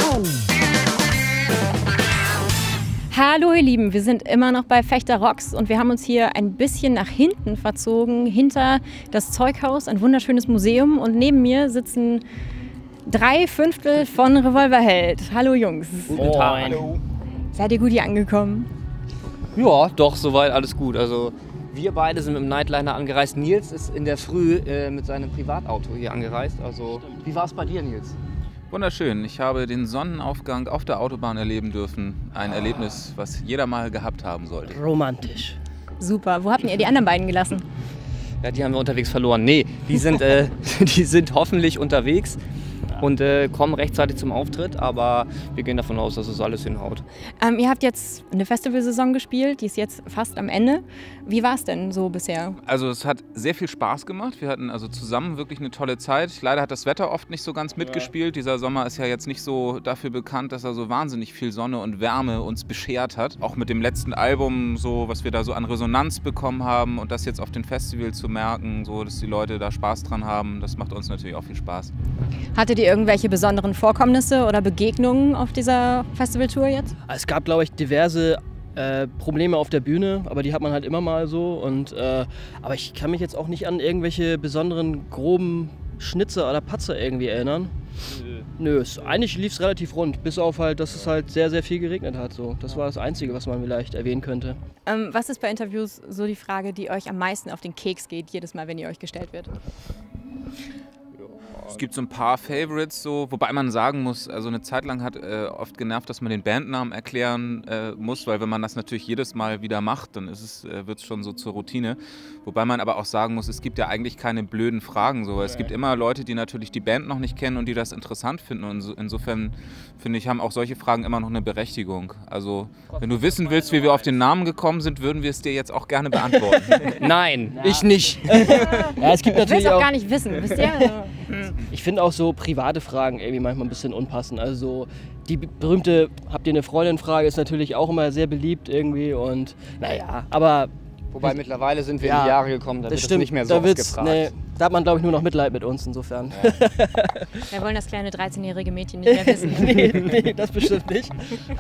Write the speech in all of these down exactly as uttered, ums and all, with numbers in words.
Hallo ihr Lieben, wir sind immer noch bei Fechter Rocks und wir haben uns hier ein bisschen nach hinten verzogen, hinter das Zeughaus, ein wunderschönes Museum, und neben mir sitzen drei Fünftel von Revolverheld. Hallo Jungs. Guten Tag. Hallo. Seid ihr gut hier angekommen? Ja, doch, soweit alles gut. Also wir beide sind mit dem Nightliner angereist. Nils ist in der Früh äh, mit seinem Privatauto hier angereist. Also wie war es bei dir, Nils? Wunderschön. Ich habe den Sonnenaufgang auf der Autobahn erleben dürfen. Ein Erlebnis, was jeder mal gehabt haben sollte. Romantisch. Super. Wo habt ihr die anderen beiden gelassen? Ja, die haben wir unterwegs verloren. Nee, die sind, äh, die sind hoffentlich unterwegs und äh, kommen rechtzeitig zum Auftritt, aber wir gehen davon aus, dass es alles hinhaut. Ähm, ihr habt jetzt eine Festivalsaison gespielt, die ist jetzt fast am Ende. Wie war es denn so bisher? Also es hat sehr viel Spaß gemacht. Wir hatten also zusammen wirklich eine tolle Zeit. Leider hat das Wetter oft nicht so ganz mitgespielt. Dieser Sommer ist ja jetzt nicht so dafür bekannt, dass er so wahnsinnig viel Sonne und Wärme uns beschert hat. Auch mit dem letzten Album, so was wir da so an Resonanz bekommen haben, und das jetzt auf den Festivals zu merken, so dass die Leute da Spaß dran haben, das macht uns natürlich auch viel Spaß. Hattet ihr irgendwelche besonderen Vorkommnisse oder Begegnungen auf dieser Festivaltour jetzt? Es gab, glaube ich, diverse äh, Probleme auf der Bühne, aber die hat man halt immer mal so. Und, äh, aber ich kann mich jetzt auch nicht an irgendwelche besonderen groben Schnitzer oder Patzer irgendwie erinnern. Nö. Nö, es, eigentlich lief es relativ rund, bis auf halt, dass es halt sehr, sehr viel geregnet hat. So. Das war das Einzige, was man vielleicht erwähnen könnte. Ähm, was ist bei Interviews so die Frage, die euch am meisten auf den Keks geht, jedes Mal, wenn ihr euch gestellt wird? Es gibt so ein paar Favorites, so, wobei man sagen muss, also eine Zeit lang hat äh, oft genervt, dass man den Bandnamen erklären äh, muss, weil wenn man das natürlich jedes Mal wieder macht, dann ist es, äh, wird es schon so zur Routine. Wobei man aber auch sagen muss, es gibt ja eigentlich keine blöden Fragen. So. Es gibt immer Leute, die natürlich die Band noch nicht kennen und die das interessant finden. Und so, insofern, finde ich, haben auch solche Fragen immer noch eine Berechtigung. Also, wenn du wissen willst, wie wir auf den Namen gekommen sind, würden wir es dir jetzt auch gerne beantworten. Nein, ja. Ich nicht. Ja, es gibt ich will natürlich es auch, auch gar nicht wissen, wisst ihr? Ich finde auch so private Fragen irgendwie manchmal ein bisschen unpassend. Also die berühmte "Habt ihr eine Freundin?" Frage ist natürlich auch immer sehr beliebt irgendwie, und naja, aber... Wobei mittlerweile sind wir ja, in die Jahre gekommen, da das wird stimmt, das nicht mehr so da oft wird's, gefragt. nee, da hat man, glaube ich, nur noch Mitleid mit uns insofern. Ja. Wir wollen das kleine dreizehnjährige Mädchen nicht mehr wissen. nee, nee, das bestimmt nicht.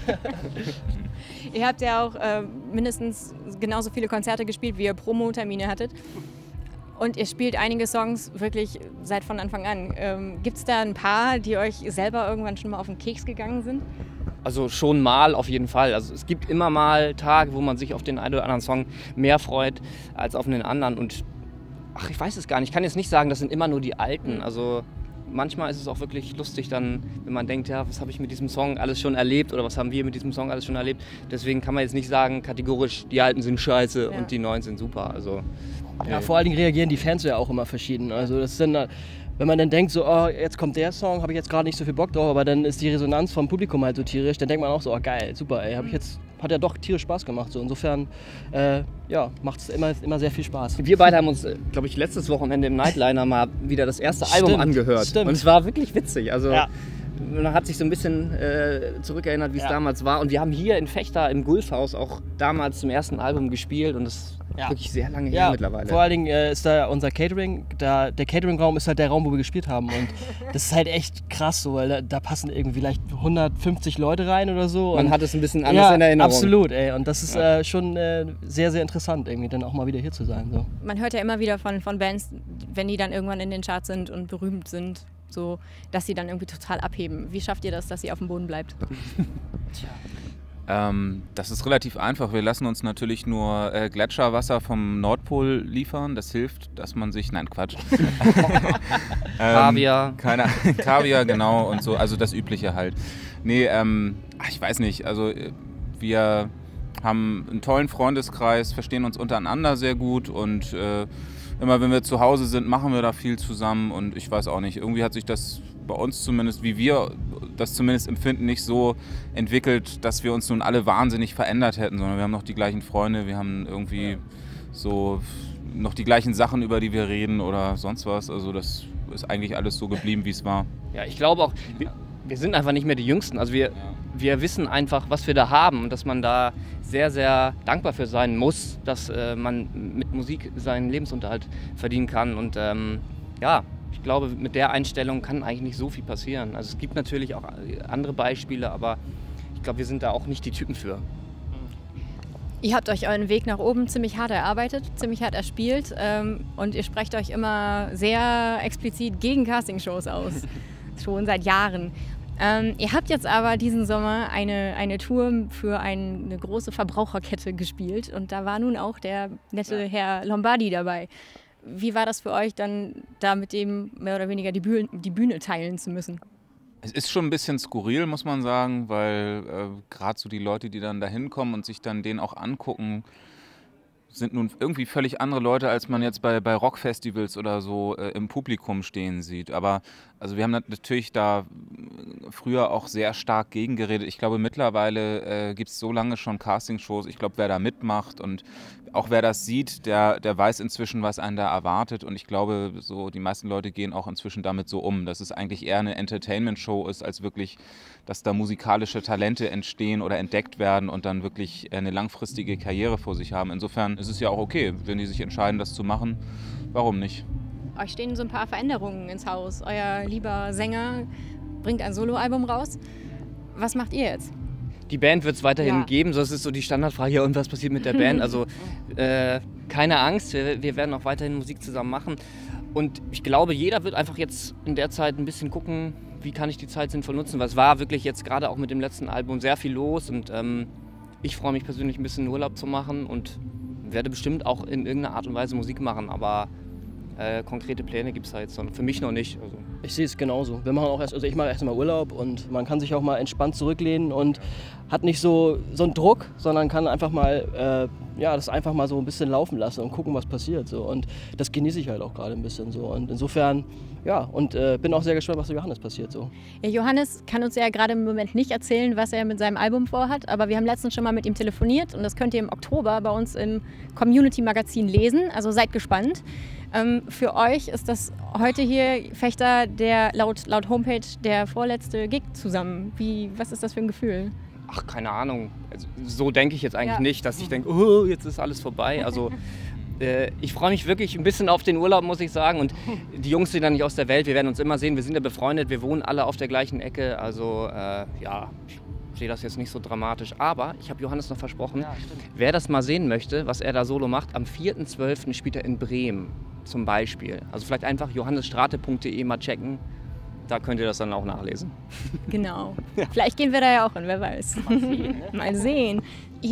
Ihr habt ja auch äh, mindestens genauso viele Konzerte gespielt, wie ihr Promo-Termine hattet. Und ihr spielt einige Songs wirklich seit von Anfang an. Ähm, Gibt es da ein paar, die euch selber irgendwann schon mal auf den Keks gegangen sind? Also schon mal auf jeden Fall. Also es gibt immer mal Tage, wo man sich auf den einen oder anderen Song mehr freut als auf den anderen. Und ach, ich weiß es gar nicht. Ich kann jetzt nicht sagen, das sind immer nur die alten. Also manchmal ist es auch wirklich lustig dann, wenn man denkt, ja, was habe ich mit diesem Song alles schon erlebt oder was haben wir mit diesem Song alles schon erlebt. Deswegen kann man jetzt nicht sagen, kategorisch, die alten sind scheiße, ja, und die neuen sind super. Also, ja, vor allen Dingen reagieren die Fans ja auch immer verschieden. Also das sind, wenn man dann denkt, so, oh, jetzt kommt der Song, habe ich jetzt gerade nicht so viel Bock drauf, aber dann ist die Resonanz vom Publikum halt so tierisch, dann denkt man auch so, oh geil, super, ey, hab ich jetzt, hat ja doch tierisch Spaß gemacht. So. Insofern äh, ja, macht es immer, immer sehr viel Spaß. Wir beide haben uns, glaube ich, letztes Wochenende im Nightliner mal wieder das erste Stimmt, Album angehört. Stimmt. Und es war wirklich witzig. Also, ja. Man hat sich so ein bisschen äh, zurückerinnert, wie es ja. damals war. Und wir haben hier in Fechter im Gulfhaus auch damals zum ersten Album gespielt. Und das ist ja. wirklich sehr lange ja, her mittlerweile. Vor allen Dingen äh, ist da unser Catering, da, der Catering-Raum ist halt der Raum, wo wir gespielt haben. Und das ist halt echt krass so, weil da, da passen irgendwie vielleicht hundertfünfzig Leute rein oder so. Man und hat es ein bisschen anders ja, in Erinnerung. Absolut, ey. Und das ist ja. äh, schon äh, sehr, sehr interessant, irgendwie dann auch mal wieder hier zu sein. So. Man hört ja immer wieder von, von Bands, wenn die dann irgendwann in den Charts sind und berühmt sind, so, dass sie dann irgendwie total abheben. Wie schafft ihr das, dass ihr auf dem Boden bleibt? Tja. Ähm, das ist relativ einfach. Wir lassen uns natürlich nur äh, Gletscherwasser vom Nordpol liefern. Das hilft, dass man sich... Nein, Quatsch. ähm, Kaviar. Keine, Kaviar, genau, und so. Also das Übliche halt. Nee, ähm, ach, ich weiß nicht. Also wir haben einen tollen Freundeskreis, verstehen uns untereinander sehr gut, und äh, immer wenn wir zu Hause sind, machen wir da viel zusammen, und ich weiß auch nicht, irgendwie hat sich das bei uns zumindest, wie wir das zumindest empfinden, nicht so entwickelt, dass wir uns nun alle wahnsinnig verändert hätten, sondern wir haben noch die gleichen Freunde, wir haben irgendwie so noch die gleichen Sachen, über die wir reden oder sonst was. Also das ist eigentlich alles so geblieben, wie es war. Ja, ich glaube auch, wir, wir sind einfach nicht mehr die Jüngsten. Also wir, ja. wir wissen einfach, was wir da haben, und dass man da sehr, sehr dankbar für sein muss, dass äh, man mit Musik seinen Lebensunterhalt verdienen kann. Und ähm, ja, ich glaube, mit der Einstellung kann eigentlich nicht so viel passieren. Also es gibt natürlich auch andere Beispiele, aber ich glaube, wir sind da auch nicht die Typen für. Ihr habt euch euren Weg nach oben ziemlich hart erarbeitet, ziemlich hart erspielt ähm, und ihr sprecht euch immer sehr explizit gegen Castingshows aus, schon seit Jahren. Ähm, ihr habt jetzt aber diesen Sommer eine, eine Tour für ein, eine große Verbraucherkette gespielt und da war nun auch der nette Herr Lombardi dabei. Wie war das für euch dann, da mit dem mehr oder weniger die Bühne, die Bühne teilen zu müssen? Es ist schon ein bisschen skurril, muss man sagen, weil äh, gerade so die Leute, die dann da hinkommen und sich dann den auch angucken, sind nun irgendwie völlig andere Leute, als man jetzt bei, bei Rockfestivals oder so äh, im Publikum stehen sieht. Aber also wir haben natürlich da früher auch sehr stark gegengeredet. Ich glaube, mittlerweile äh, gibt es so lange schon Castingshows. Ich glaube, wer da mitmacht und auch wer das sieht, der, der weiß inzwischen, was einen da erwartet. Und ich glaube, so die meisten Leute gehen auch inzwischen damit so um, dass es eigentlich eher eine Entertainment-Show ist, als wirklich, dass da musikalische Talente entstehen oder entdeckt werden und dann wirklich eine langfristige Karriere vor sich haben. Insofern ist es ja auch okay, wenn die sich entscheiden, das zu machen. Warum nicht? Euch stehen so ein paar Veränderungen ins Haus. Euer lieber Sänger bringt ein Soloalbum raus. Was macht ihr jetzt? Die Band wird es weiterhin Ja. geben, so das ist so die Standardfrage, ja, und was passiert mit der Band? Also äh, keine Angst, wir, wir werden auch weiterhin Musik zusammen machen. Und ich glaube, jeder wird einfach jetzt in der Zeit ein bisschen gucken, wie kann ich die Zeit sinnvoll nutzen, weil es war wirklich jetzt gerade auch mit dem letzten Album sehr viel los und ähm, ich freue mich persönlich ein bisschen Urlaub zu machen und werde bestimmt auch in irgendeiner Art und Weise Musik machen, aber äh, konkrete Pläne gibt es da jetzt noch, für mich noch nicht. Also. Ich sehe es genauso. Wir machen auch erst, also ich mache erst mal Urlaub und man kann sich auch mal entspannt zurücklehnen und hat nicht so, so einen Druck, sondern kann einfach mal, äh, ja, das einfach mal so ein bisschen laufen lassen und gucken, was passiert. So. Und das genieße ich halt auch gerade ein bisschen so. Und insofern, ja, und äh, bin auch sehr gespannt, was mit Johannes passiert. So. Ja, Johannes kann uns ja gerade im Moment nicht erzählen, was er mit seinem Album vorhat, aber wir haben letztens schon mal mit ihm telefoniert und das könnt ihr im Oktober bei uns im Community-Magazin lesen, also seid gespannt. Ähm, für euch ist das heute hier Fechter der laut, laut Homepage der vorletzte Gig zusammen. Wie, was ist das für ein Gefühl? Ach, keine Ahnung. Also, so denke ich jetzt eigentlich Ja. nicht, dass ich denke, oh, jetzt ist alles vorbei. Also äh, ich freue mich wirklich ein bisschen auf den Urlaub, muss ich sagen. Und die Jungs sind ja nicht aus der Welt, wir werden uns immer sehen. Wir sind ja befreundet, wir wohnen alle auf der gleichen Ecke. Also äh, ja, ich sehe das jetzt nicht so dramatisch. Aber ich habe Johannes noch versprochen, Ja, stimmt. wer das mal sehen möchte, was er da solo macht, am vierten zwölften spielt er in Bremen zum Beispiel. Also vielleicht einfach johannesstrate punkt de mal checken. Da könnt ihr das dann auch nachlesen. Genau. Vielleicht gehen wir da ja auch hin, wer weiß. Mal sehen. Ne? Mal sehen.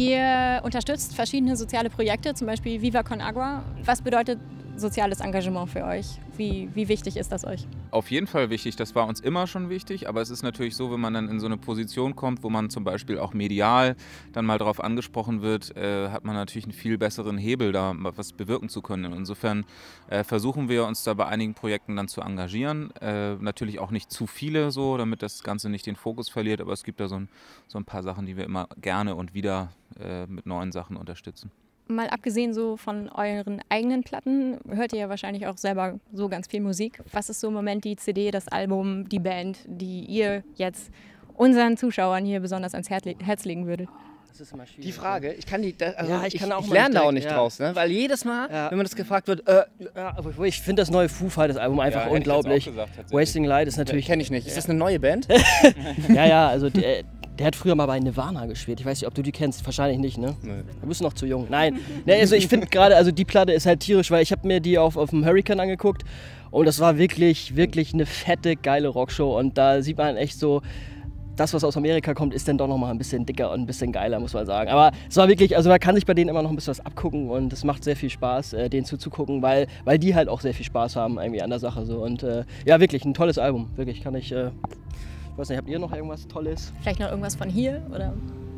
Ihr unterstützt verschiedene soziale Projekte, zum Beispiel Viva Con Agua. Was bedeutet soziales Engagement für euch? Wie, wie wichtig ist das euch? Auf jeden Fall wichtig, das war uns immer schon wichtig, aber es ist natürlich so, wenn man dann in so eine Position kommt, wo man zum Beispiel auch medial dann mal darauf angesprochen wird, äh, hat man natürlich einen viel besseren Hebel, da was bewirken zu können. Insofern äh, versuchen wir uns da bei einigen Projekten dann zu engagieren. Äh, natürlich auch nicht zu viele so, damit das Ganze nicht den Fokus verliert, aber es gibt da so ein, so ein paar Sachen, die wir immer gerne und wieder äh, mit neuen Sachen unterstützen. Mal abgesehen so von euren eigenen Platten, hört ihr ja wahrscheinlich auch selber so ganz viel Musik. Was ist so im Moment die C D, das Album, die Band, die ihr jetzt unseren Zuschauern hier besonders ans Herz legen würdet? Das ist immer schwierig. Die Frage, ich kann die, da- also Ja, ich ich, kann auch ich mal lerne da auch direkt, nicht ja. draus, ne? Weil jedes Mal, Ja. wenn man das gefragt wird, äh, Ja, aber ich finde das neue Foo Fighters Album einfach Ja, hätte ich jetzt unglaublich. auch gesagt, tatsächlich. Wasting Light ist natürlich. kenne ich nicht. Ist das eine neue Band? Ja, ja, also der, der hat früher mal bei Nirvana gespielt. Ich weiß nicht, ob du die kennst. Wahrscheinlich nicht, ne? Nee. Du bist noch zu jung. Nein, ne, also ich finde gerade, also die Platte ist halt tierisch, weil ich habe mir die auf, auf dem Hurricane angeguckt und das war wirklich, wirklich eine fette, geile Rockshow und da sieht man echt so, das, was aus Amerika kommt, ist dann doch noch mal ein bisschen dicker und ein bisschen geiler, muss man sagen. Aber es war wirklich, also man kann sich bei denen immer noch ein bisschen was abgucken und es macht sehr viel Spaß, äh, denen zuzugucken, weil, weil die halt auch sehr viel Spaß haben irgendwie an der Sache so und äh, ja, wirklich ein tolles Album, wirklich kann ich, äh, ich weiß nicht, habt ihr noch irgendwas Tolles? Vielleicht noch irgendwas von hier? Oder?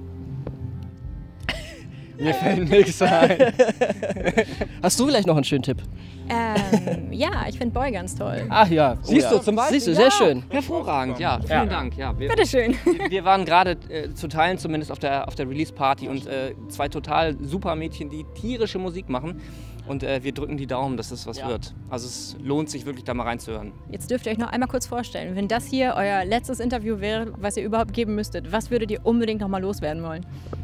Mir fällt nichts ein. Hast du vielleicht noch einen schönen Tipp? Ähm, ja, ich finde Boy ganz toll. Ach ja. Oh, Siehst ja. du zum Beispiel? Siehst du, sehr schön. Hervorragend, ja. Vielen Ja. Dank. Ja, wir, Bitteschön. wir waren gerade äh, zu Teilen zumindest auf der, auf der Release-Party und äh, zwei total super Mädchen, die tierische Musik machen. Und äh, wir drücken die Daumen, dass es was Ja. wird. Also es lohnt sich wirklich, da mal reinzuhören. Jetzt dürft ihr euch noch einmal kurz vorstellen, wenn das hier euer letztes Interview wäre, was ihr überhaupt geben müsstet, was würdet ihr unbedingt noch mal loswerden wollen?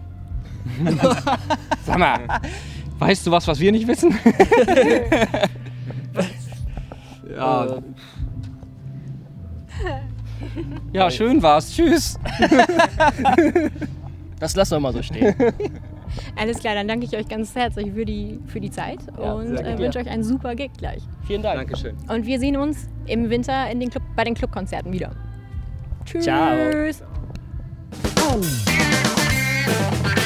Sag mal, weißt du was, was wir nicht wissen? Ja. Äh, Ja, schön war's. Tschüss. Das lassen wir mal so stehen. Alles klar, dann danke ich euch ganz herzlich für die, für die Zeit Ja, und sehr äh, gerne. wünsche euch einen super Gig gleich. Vielen Dank. Dankeschön. Und wir sehen uns im Winter in den Club, bei den Clubkonzerten wieder. Tschüss. Ciao. Oh.